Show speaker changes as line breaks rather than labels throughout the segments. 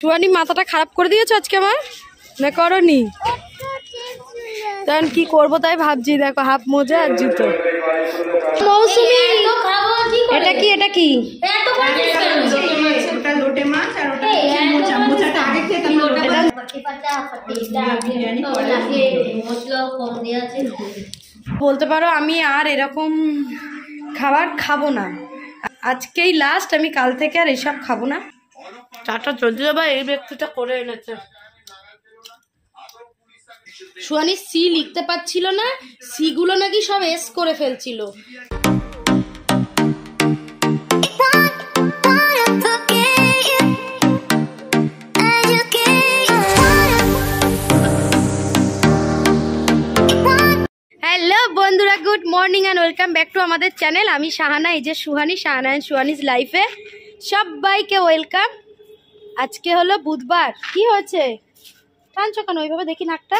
টুয়ানি মাথাটা খারাপ করে দিয়েছো আজকে আমার, না করনি? তখন কি করবো তাই ভাবছি। দেখো হাফ মোজা আর জুতো। মৌসুমি এটা কি, এটা কি? বলতে পারো আমি আর এরকম খাবার খাবো না, আজকেই লাস্ট। আমি কাল থেকে আর এসব খাবো না। চাটা চলতে যাবে, এই ব্যক্তিটা করে এনেছে। সুহানি সি লিখতে পারছিল না, সি গুলো নাকি সব এস করে ফেলছিল। হ্যালো বন্ধুরা, good morning and welcome back to আমাদের চ্যানেল। আমি শাহানা, এই যে সুহানি, শাহানা অ্যান্ড সুহানিজ লাইফে সবাইকে ওয়েলকাম। আজকে হলো বুধবার। কি হয়েছে, টানছো কেন ওইভাবে, দেখি নাকটা।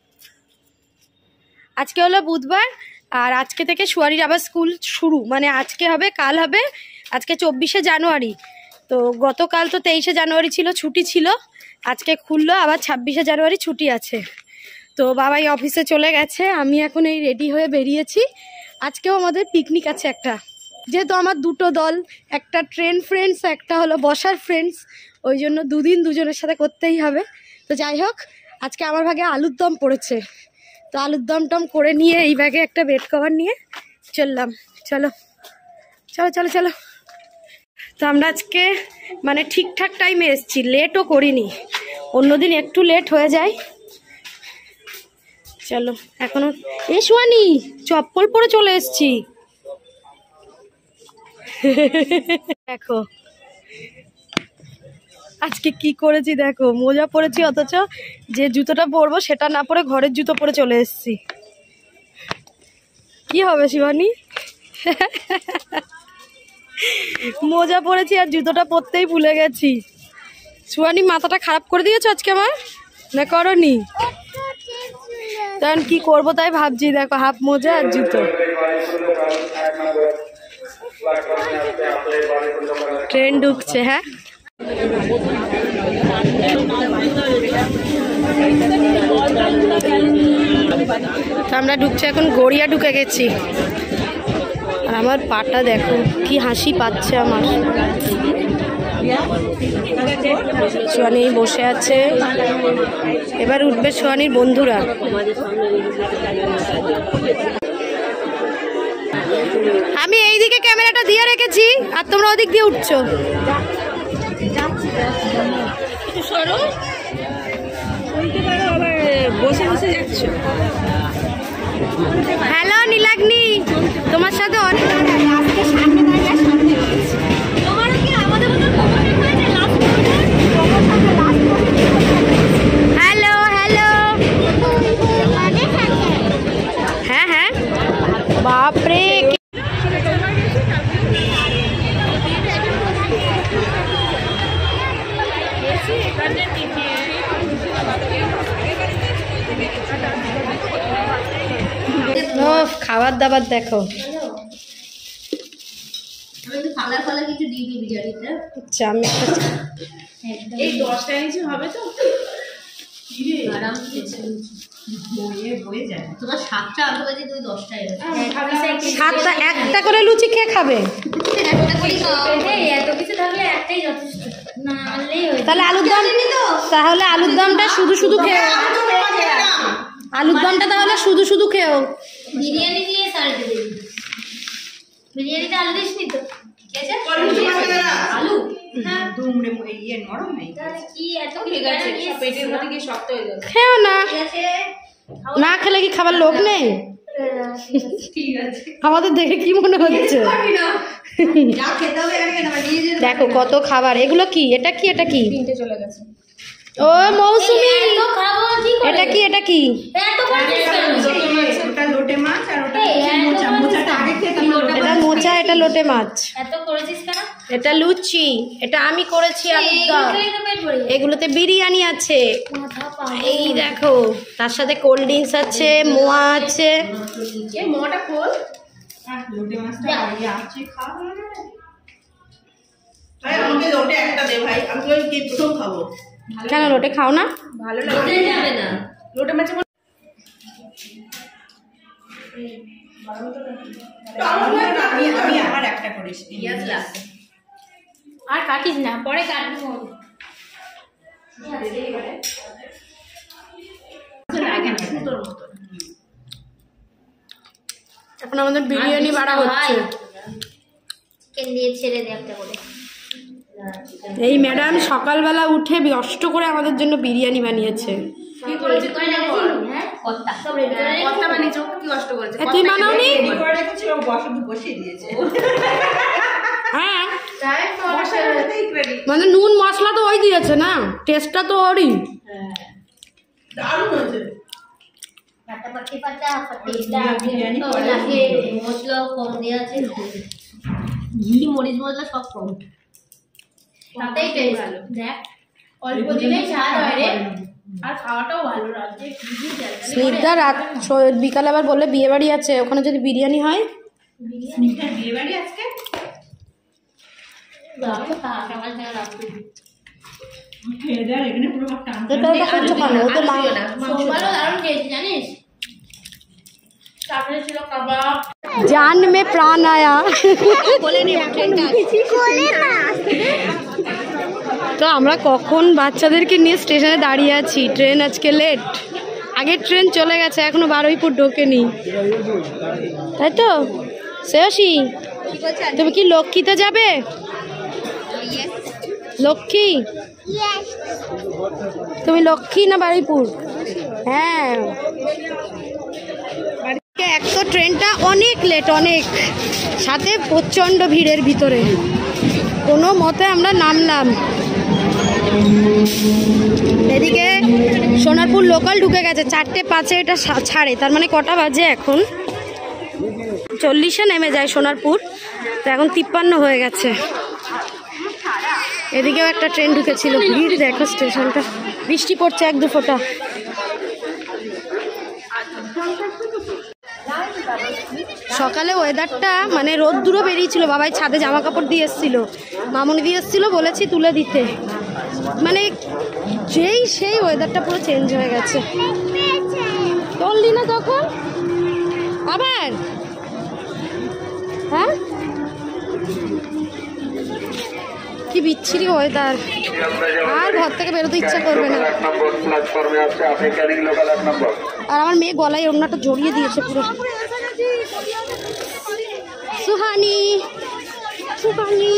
আজকে হলো বুধবার, আর আজকে থেকে সুহানির আবার স্কুল শুরু। মানে আজকে হবে, কাল হবে। আজকে 24শে জানুয়ারি, তো গতকাল তো 23শে জানুয়ারি ছিল, ছুটি ছিল। আজকে খুললো, আবার 26শে জানুয়ারি ছুটি আছে। তো বাবাই অফিসে চলে গেছে, আমি এখন এই রেডি হয়ে বেরিয়েছি। আজকেও আমাদের পিকনিক আছে একটা, যেহেতু আমার দুটো দল, একটা ট্রেন ফ্রেন্ডস, একটা হলো বসার ফ্রেন্ডস, ওই জন্য দুদিন দুজনের সাথে করতেই হবে। তো যাই হোক, আজকে আমার ভাগে আলুর দম পড়েছে, তো আলুর দম টম করে নিয়ে এই ব্যাগে একটা বেড কভার নিয়ে চললাম। চলো চলো চলো চলো। তো আমরা আজকে মানে ঠিকঠাক টাইমে এসেছি, লেটও করিনি। অন্যদিন একটু লেট হয়ে যায়। চলো এখনো এ সুহানি চপ্পল পরে চলে এসছি। দেখো আজকে কি করেছি, দেখো মোজা পরেছি, অথচ যে জুতোটা পরবো সেটা না পরে ঘরের জুতো পরে চলে এসছি। কি হবে শিবানী? মোজা পরেছি আর জুতোটা পরতেই ভুলে গেছি। সুহানি মাথাটা খারাপ করে দিয়েছো আজকে আমার, না করনি? তখন কি করবো তাই ভাবছি। দেখো হাফ মোজা আর জুতো। ট্রেন ঢুকছে। হ্যাঁ, আমরা ঢুকছি এখন, গড়িয়া ঢুকে গেছি। আর আমার পাটা দেখো কি হাসি পাচ্ছে আমার। সুহানি বসে আছে, এবার উঠবে সুহানির বন্ধুরা। আমি এইদিকে ক্যামেরাটা দিয়ে রেখেছি আর তোমরা ওদিক দিয়ে উঠছো। বসে বসে যাচ্ছ। হ্যালো নীলাগ্নি, তোমার সাথে অনেক হ্যালো হ্যালো। হ্যাঁ হ্যাঁ, বাপরে খাবার দাবার দেখো। আচ্ছা আমি এই 10টা ইঞ্চি হবে তো সাতটা, একটা করে লুচি কে খাবে? তাহলে আলুর দম, তাহলে আলুর দমটা শুধু শুধু খেয়ে, আলুর দমটা তাহলে শুধু শুধু খেও। বিরিয়ানি দিয়ে সারতে দেব, বিরিয়ানিতে আলু দিস নি তো? আলু হ্যাঁ দুমড়ে ইয়ে নরম নেই, তাহলে কি এত ঠিক আছে, পেটের মধ্যে কি শক্ত হয়ে যাবে। খেও না, না খেলে কি খাবার লোভ নেই? ঠিক আছে, আমাদের দেখে কি মনে হচ্ছে? দেখো কত খাবার। এগুলো কি, এটা কি, এটা কি? চলে গেছে। ও মৌসুমি, এটা কি, এটা কি? এটা মোচা, এটা লোটে মাছ। এটা লুচি, এটা আমি করেছি আলুর দম। এগুলোতে বিরিয়ানি আছে, এই দেখো, তার সাথে কোল্ড ড্রিঙ্কস আছে, মোয়া আছে।
ভাই আমাকে লোটে একটা দে ভাই, আমি তো কি প্রথম খাবো।
কেন লোটে খাও না?
ভালো লাগে যাবে না লোটে মাছ। আমি আমার একটা করিস পিঁয়াজ লাগবে
আর কাটিস না, পরে কাটবো। এখন আমাদের বিরিয়ানি বাড়া হচ্ছে। এই ম্যাডাম সকালবেলা উঠে কষ্ট করে আমাদের জন্য বিরিয়ানি বানিয়েছে। তুই বানাওনি? হ্যাঁ, মানে নুন মশলা তো ওই দিয়েছে না, টেস্টটা তো ওরই।
ঘি মরিচ মশলা সব কম, তাতেই টেস্ট দেখ অল্প দিনেই স্বাদ হয় রে, আর খাওয়াটাও ভালো রাতে।
স্নিগ্ধা রাত বিকালে আবার বললে বিয়ে বাড়ি আছে, ওখানে যদি বিরিয়ানি হয়।
বিয়ে বাড়ি আজকে
जान में प्राण आया। তো আমরা কখন বাচ্চাদেরকে নিয়ে স্টেশনে দাঁড়িয়ে আছি, ট্রেন আজকে লেট। আগের ট্রেন চলে গেছে, এখনো বারুইপুর ঢোকেনি, তাই তো? শ্রেয়সী, তুমি কি লক্ষ্মীতে যাবে? লক্ষ্মী, তুমি লক্ষ্মী না বারুইপুর? হ্যাঁ, এক তো ট্রেনটা অনেক লেট, অনেক, সাথে প্রচণ্ড ভিড়ের ভিতরে কোনো মতে আমরা নামলাম। এদিকে সোনারপুর লোকাল ঢুকে গেছে, 4:05 এটা ছাড়ে, তার মানে কটা বাজে এখন? 40-এ নেমে যায় সোনারপুর, তো এখন 53 হয়ে গেছে। এদিকেও একটা ট্রেন ঢুকেছিল, ভিড় দেখো স্টেশনটা, বৃষ্টি পড়ছে 1-2 ফোঁটা। সকালে ওয়েদারটা মানে রোদ্দুরও বেরিয়েছিল, বাবাই ছাদে জামা কাপড় দিয়ে এসেছিল, মামুনি দিয়ে এসেছিল, বলেছি তুলে দিতে, মানে সেই ওয়েদারটা পুরো চেঞ্জ হয়ে গেছে। তুললি না তখন আবার? হ্যাঁ, কি বিচ্ছিরি ওয়েদার, আর ঘর থেকে বেরোতে ইচ্ছা করবে না। আর আমার মেয়ে গলায় ওড়নাটা জড়িয়ে দিয়েছে পুরো। সুহানি, সুহানি।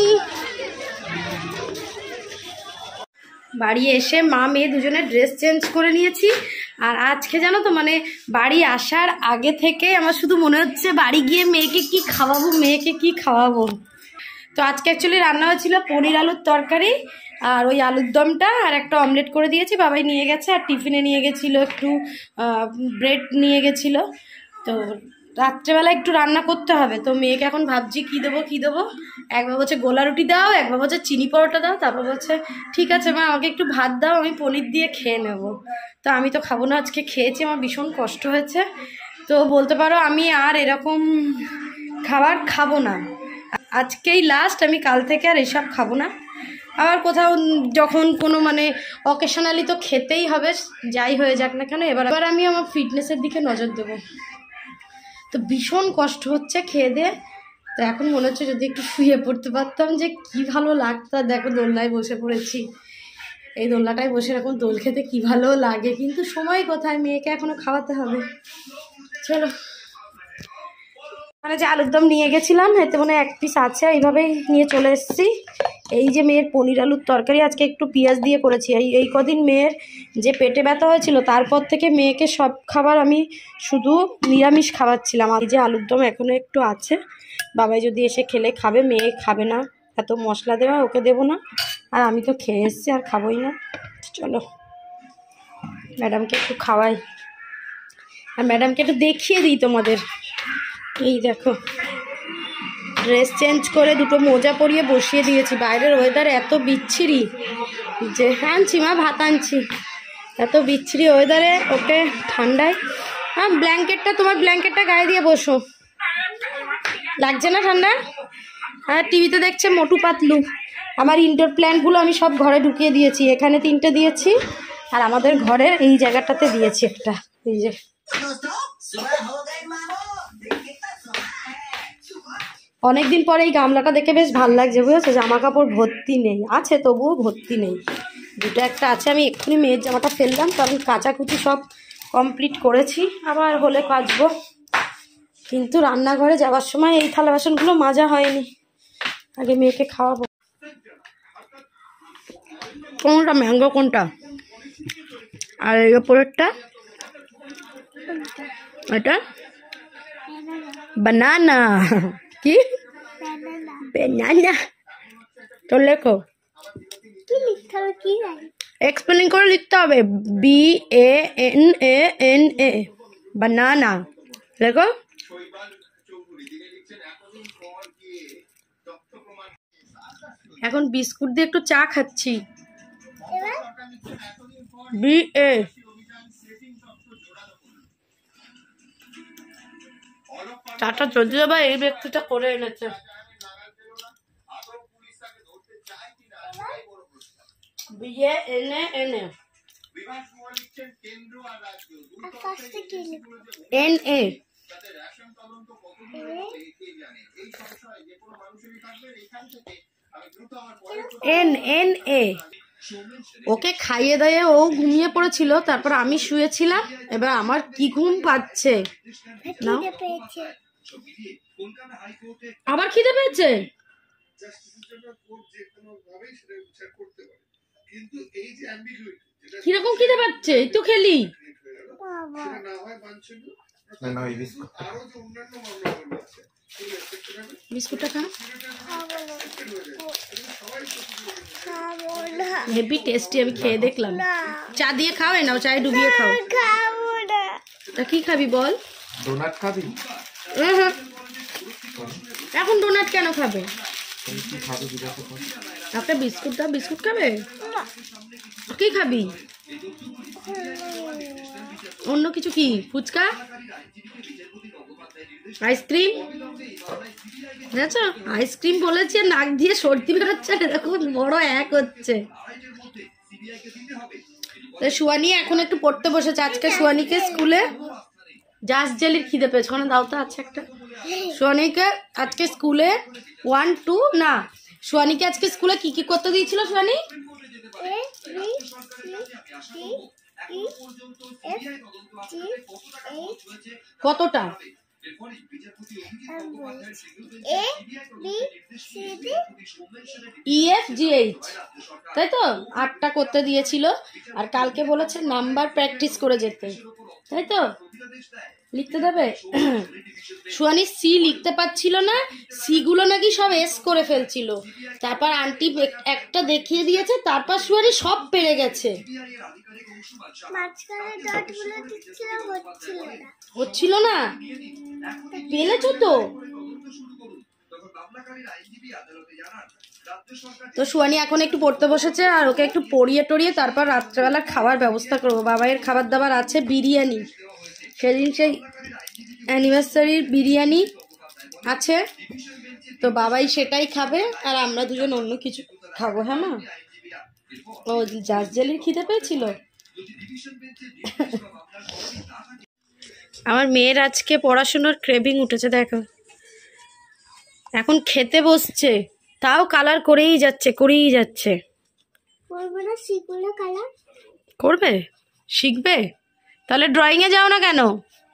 বাড়ি এসে মা মেয়ে দুজনে ড্রেস চেঞ্জ করে নিয়েছি। আর আজকে জানো তো, মানে বাড়ি আসার আগে থেকে আমার শুধু মনে হচ্ছে বাড়ি গিয়ে মেয়েকে কি খাওয়াবো। তো আজকে অ্যাকচুয়ালি রান্না হয়েছিল পনির আলুর তরকারি আর ওই আলুর দমটা, আর একটা অমলেট করে দিয়েছি, বাবাই নিয়ে গেছে, আর টিফিনে নিয়ে গেছিলো একটু ব্রেড নিয়ে গেছিলো। তো রাত্রেবেলা একটু রান্না করতে হবে, তো মেয়েকে এখন ভাবছি কী দেবো। একবার বলছে গোলা রুটি দাও, একবার বলছে চিনি পরোটা দাও, তারপর বলছে ঠিক আছে মা আমাকে একটু ভাত দাও, আমি পনির দিয়ে খেয়ে নেব। তো আমি তো খাবো না, আজকে খেয়েছি, আমার ভীষণ কষ্ট হয়েছে। তো বলতে পারো আমি আর এরকম খাবার খাবো না, আজকেই লাস্ট, আমি কাল থেকে আর এসব খাবো না। আবার কোথাও যখন কোনো মানে অকেশনালি তো খেতেই হবে, যাই হয়ে যাক না কেন। এবার আমি আমার ফিটনেসের দিকে নজর দেবো। তো ভীষণ কষ্ট হচ্ছে খেয়ে দিয়ে, তো এখন মনে হচ্ছে যদি একটু শুয়ে পড়তে পারতাম যে কি ভালো লাগতো। দেখো দোলনায় বসে পড়েছি, এই দোলনাটায় বসে এরকম দোল খেতে কি ভালো লাগে, কিন্তু সময় কোথায়, মেয়েকে এখনো খাওয়াতে হবে। চলো, মানে যে আলুর দম নিয়ে গেছিলাম এতে মনে 1 পিস আছে, এইভাবেই নিয়ে চলে এসেছি। এই যে মেয়ের পনির আলুর তরকারি আজকে একটু পেঁয়াজ দিয়ে করেছি। এই কদিন মেয়ের যে পেটে ব্যথা হয়েছিল, তারপর থেকে মেয়েকে সব খাবার আমি শুধু নিরামিষ খাওয়াচ্ছিলাম। এই যে আলুর দম এখনও একটু আছে, বাবাই যদি এসে খেলে খাবে, মেয়ে খাবে না, এত মশলা দেওয়া ওকে দেবো না, আর আমি তো খেয়ে এসেছি আর খাবোই না। চলো ম্যাডামকে একটু খাওয়াই, আর ম্যাডামকে একটু দেখিয়ে দিই তোমাদের। এই দেখো ড্রেস চেঞ্জ করে দুটো মোজা পরিয়ে বসিয়ে দিয়েছি, বাইরের ওয়েদার এত বিচ্ছিরি যে আনছি মা ভাত আনছি, এত বিচ্ছিরি ওয়েদারে ওকে ঠান্ডায়। হ্যাঁ তোমার ব্ল্যাঙ্কেটটা গায়ে দিয়ে বসো, লাগছে না ঠান্ডা? হ্যাঁ টিভিতে দেখছে মোটু পাতলু, আমার ইনডোর প্ল্যান্টগুলো আমি সব ঘরে ঢুকিয়ে দিয়েছি, এখানে 3টে দিয়েছি আর আমাদের ঘরের এই জায়গাটাতে দিয়েছি একটা। এই যে অনেকদিন পরে এই গামলাটা দেখে বেশ ভালো লাগছে, বুঝেছো? জামা কাপড় ভর্তি নেই, আছে তবুও ভর্তি নেই, দুটো একটা আছে। আমি এক্ষুনি মেয়ের জামাটা ফেললাম কারণ কাচাকুচি সব কমপ্লিট করেছি, আবার হলে কাচবো। কিন্তু রান্নাঘরে যাওয়ার সময় এই থালা বাসনগুলো মাজা হয়নি, আগে মেয়েকে খাওয়াবো। কোনটা ম্যাঙ্গো কোনটা? আর এর ওপরেরটা এটা বানানা। কি বানানা? তো লেখো, এক্সপ্লেন করে লিখতে হবে, BANANA বানানা লেখো। এখন বিস্কুট দিয়ে একটু চা খাচ্ছি। BA চাটা চলতে যাবা, এই ব্যক্তিটা করে এনেছে। BANANA NA NNA। ওকে খাইয়ে দাইয়ে ও ঘুমিয়ে পড়েছিল, তারপর আমি শুয়েছিলাম, এবার আমার কি ঘুম পাচ্ছে না। আবার খিদে পেয়েছে? কিরকম খিদে পাচ্ছে? এই তো খেলি। বিস্কুটটা খা, হেভি টেস্টি, আমি খেয়ে দেখলাম। চা দিয়ে খাও, নাও চায়ে ডুবিয়ে খাও। তা কি খাবি বল?
ডোনাট খাবি?
এখন ডোনাট কেন খাবে? একটা বিস্কুট দাও, বিস্কুট খাবে? কি খাবি? অন্য কিছু? কি ফুচকা, আইসক্রিম? আইসক্রিম বলেছি, নাক দিয়ে সর্দি বেরোচ্ছে, এরকম বড় এক হচ্ছে। সুয়ানি এখন একটু পড়তে বসেছে। আজকে সুয়ানিকে স্কুলে জাস্ট জেলির খিদে পেয়েছে, ওখানে দাও তো আছে একটা। সুয়ানিকে আজকে স্কুলে 1 2 না, সুয়ানিকে আজকে স্কুলে কি কি করতে দিয়েছিল সুয়ানি? কতটা? EFGH, তাই তো? 8টা করতে দিয়েছিল, আর কালকে বলেছে নাম্বার প্র্যাকটিস করে যেতে, তাই তো? লিখতে দেবে। সুয়ানি সি লিখতে পারছিল না, সি গুলো নাকি সব এস করে ফেলছিল, তারপর আন্টি একটা দেখিয়ে দিয়েছে, তারপর সুয়ানি সব পেরে গেছে। হচ্ছিল না? পেলেছো তো। তো সুয়ানি এখন একটু পড়তে বসেছে, আর ওকে একটু পড়িয়ে টড়িয়ে তারপর রাত্রেবেলা খাওয়ার ব্যবস্থা করবো। বাবাইয়ের খাবার দাবার আছে, বিরিয়ানি, সেদিন সেই অ্যানিভার্সারির বিরিয়ানি আছে, তো বাবাই সেটাই খাবে, আর আমরা দুজন অন্য কিছু খাবো। হ্যাঁ মা, ও জাস্ট জেলির খিদে পেয়েছিল। আমার মেয়ের আজকে পড়াশোনার ক্রেভিং উঠেছে, দেখো এখন খেতে বসছে, তাও কালার করেই যাচ্ছে করবে, শিখবে। তাহলে ড্রয়িংয়ে যাও না কেন?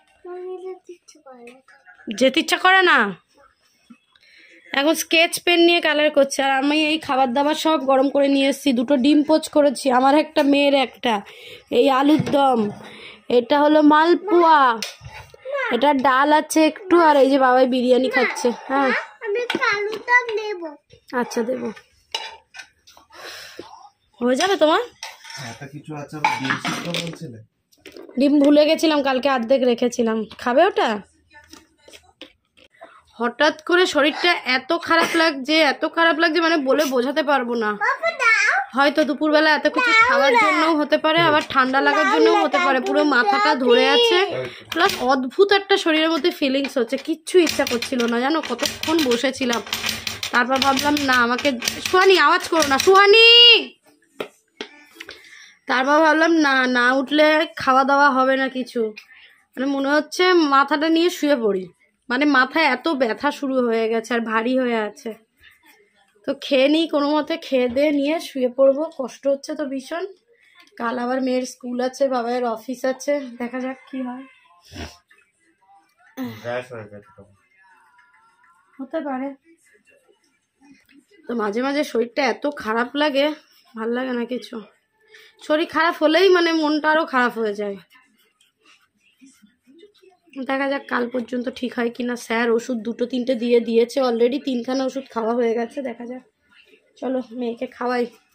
যেতে ইচ্ছা করে না? এখন স্কেচ পেন নিয়ে কালার করছে, আর আমি এই খাবার দাবার সব গরম করে নিয়ে এসেছি। 2টো ডিম পোচ করেছি, আমার একটা, মেয়ের একটা। এই আলুর দম, এটা হলো মালপোয়া, এটা ডাল আছে একটু, আর এই যে বাবাই বিরিয়ানি খাচ্ছে। হ্যাঁ আচ্ছা দেবো, হয়ে যাবে তোমার। ডিম ভুলে গেছিলাম, কালকে অর্ধেক রেখেছিলাম, খাবে ওটা? হঠাৎ করে শরীরটা এত খারাপ লাগছে মানে বলে বোঝাতে পারবো না। হয়তো দুপুরবেলা এত কিছু খাওয়ার জন্যও হতে পারে, আবার ঠান্ডা লাগার জন্যও হতে পারে। পুরো মাথাটা ধরে আছে, প্লাস অদ্ভুত একটা শরীরের মধ্যে ফিলিংস হচ্ছে, কিচ্ছু ইচ্ছা করছিল না জানো। কতক্ষণ বসেছিলাম, তারপর ভাবলাম না আমাকে, সুহানি আওয়াজ করো না সুহানি, তারপর ভাবলাম না না উঠলে খাওয়া দাওয়া হবে না কিছু, মানে মনে হচ্ছে মাথাটা নিয়ে শুয়ে পড়ি, মানে মাথায় এত ব্যথা শুরু হয়ে গেছে আর ভারী হয়ে আছে। তো খেয়ে নিই কোনো মতে, খেয়ে দিয়ে নিয়ে শুয়ে পড়বো, কষ্ট হচ্ছে তো ভীষণ। কাল আবার মেয়ের স্কুল আছে, বাবার অফিস আছে, দেখা যাক কি হয়। হতে পারে। তো মাঝে মাঝে শরীরটা এত খারাপ লাগে, ভাল লাগে না কিছু, শরীর খারাপ হলেই মানে মনটা আরো খারাপ হয়ে যায়। দেখা যাক কাল পর্যন্ত ঠিক হয় কিনা। স্যার ওষুধ 2-3টে দিয়ে দিয়েছে অলরেডি, 3খানা ওষুধ খাওয়া হয়ে গেছে, দেখা যাক। চলো মেয়েকে খাওয়াই।